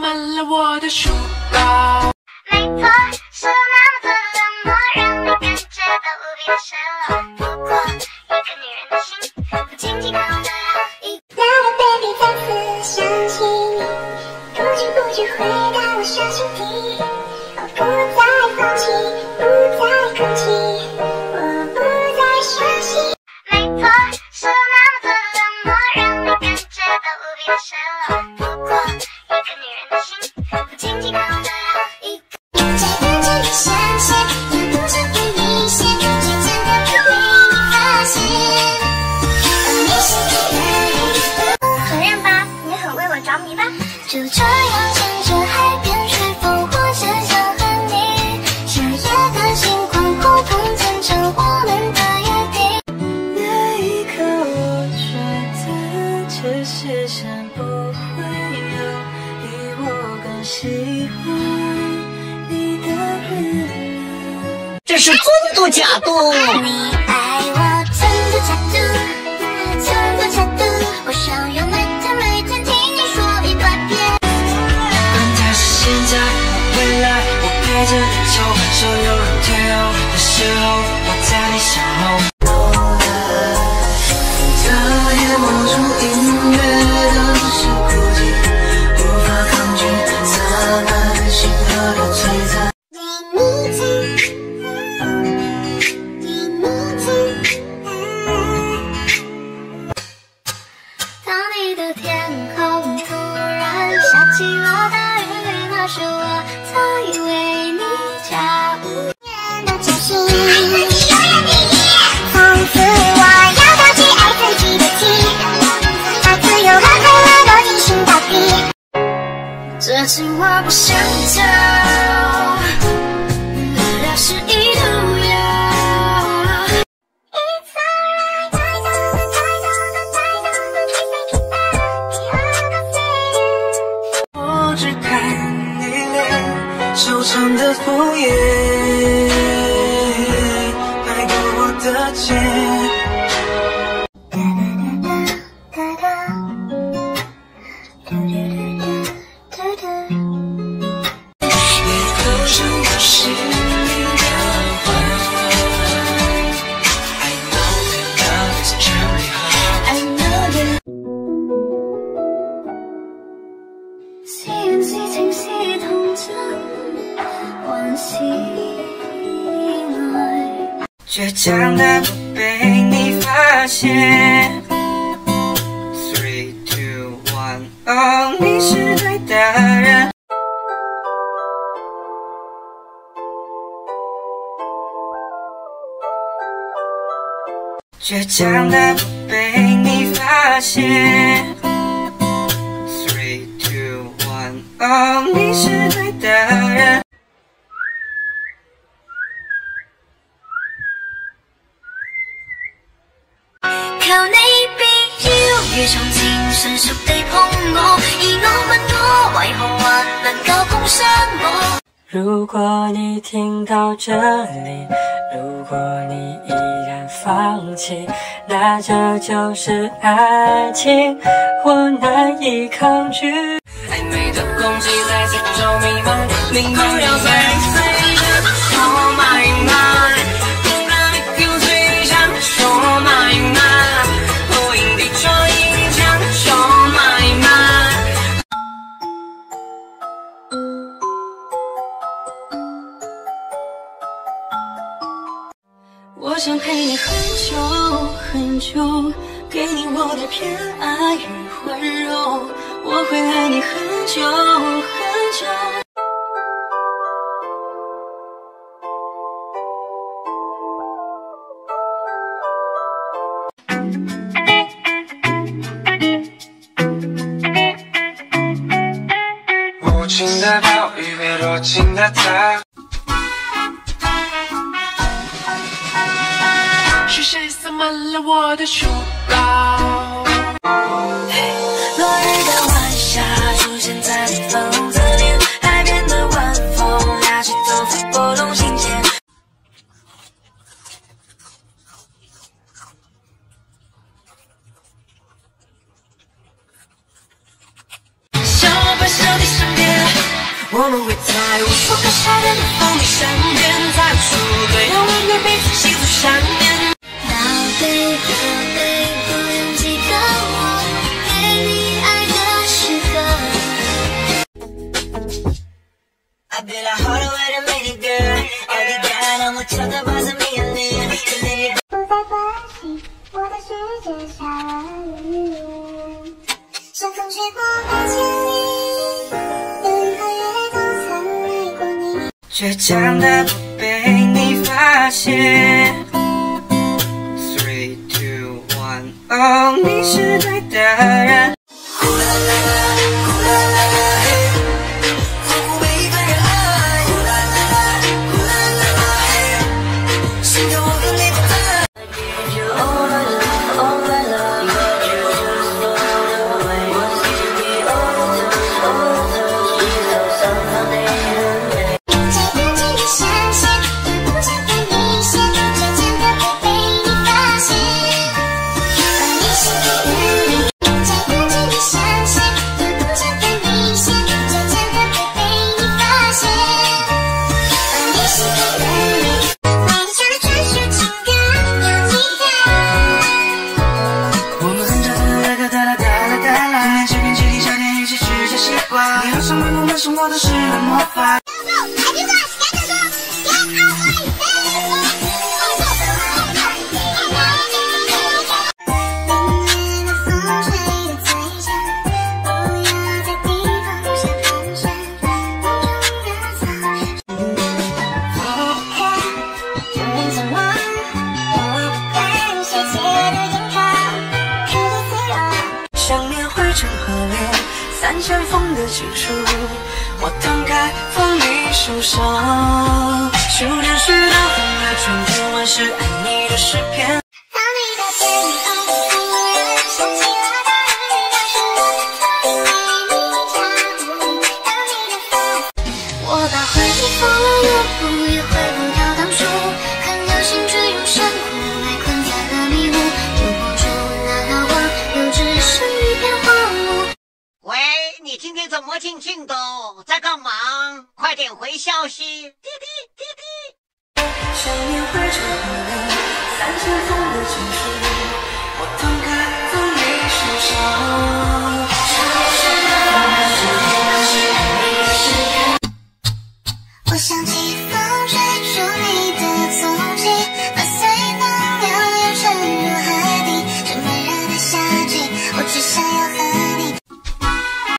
满了我的书包。没错，是那么的冷漠，让你感觉到无比的失落。不过，一个女人的心，不仅仅靠得好一。那个 baby 再次想起你，不知不觉回到我小身体。我不再放弃，不再哭泣，我不再伤心。没错，是那么的冷漠，让你感觉到无比的失落。不过，一个女人的心，不仅仅靠得好一个。再认真的想些，也不想给你些，最真的会被你发现。你是承认吧，你很为我着迷吧？就这样牵着海边吹风，我只想和你彻夜的星光互通，见证我们的约定。那一刻，我觉得这世上不会有比我更喜欢你的人了。 这是尊度假度。 你爱我尊度假度，尊度假度，我想要每天听你说100遍。 管它是现在未来，我陪着你走，所有人退后的时候，我在你身后。这夜幕中音乐的是孤寂，无法抗拒洒满星河的璀璨。 当你的天空突然下起了大雨，那时我才为你加无言的惊喜。从此我要放弃爱自己的气，把自由和快乐都进行到底。这情话不想讲，表示已都有。 我只看你脸，手上的枫叶，拍过我的肩。夜口中的心灵的环。I know that love is truly hard. I know that CNC 清晰通真，往昔来。 倔强的不被你发现。3、2、1，哦，你是对的人。倔强的不被你发现。3、2、1，哦，你是对的人。 靠你必要如從前純熟地碰我，而我問我為何還能夠碰上我。 如果你聽到這裡，如果你依然放棄，那這就是愛情，我難以抗拒。 曖昧的空氣在四周彌漫，你不要再飛着 ，Oh my my， 不讓你給最強 ，Oh my my， 呼應地球影響 ，Oh my my。 我想陪你很久很久，给你我的偏爱与温柔，我会爱你很久很久。 无情的暴雨被多情的他。 是谁塞满了我的书包？ 落日的晚霞出现在你粉红色脸，海边的晚风拉起走飞拨动心弦。手把手地身边。 我们会在无数个夏天的风里相见，在无数个夜晚与彼此细诉缠绵。 宝贝宝贝，不用记得我给你爱的时刻。 I feel like harder with a lady girl， 어디 가나 못 쳐다봐서 미안해。 不再关心我的世界上雨，像风吹过8千里，有雨和月都曾爱过你。 倔强的不被你发现。3、2、1， 哦，你是对的人。呼啦啦啦，呼啦啦啦，嘿，仿佛被一个人爱。呼啦啦啦，呼啦啦啦，嘿，心跳我和你不在。I give you all my love, all my love, but you just float away. Once you get all the touch, you know somehow they hurt me. 最干净的闪现，也不想太明显，渐渐的会被你发现。而你是对的人，最干净的闪现，也不想太明显，渐渐的会被你发现。而你是对的人，为你唱的专属情歌要记得。 我们哼着哒啦哒啦哒啦哒啦，童年这片基地，夏天一起吃着西瓜。你好像为我们生活的是魔法。 想念汇成河流，3000封的情书，我摊开放你手上。数着许多风的春天，万是爱你的诗篇。 当你的背影忽然想起了大雨，那是我为你加舞。当你的风，我把回忆封了又补，也回不到当初。看流星坠入山谷，爱困在了迷雾，游不出那道光，又只剩一片荒芜。 喂，你今天怎么静静的？在干嘛？快点回消息！滴滴滴滴。 想念汇成河流，3000封的情书。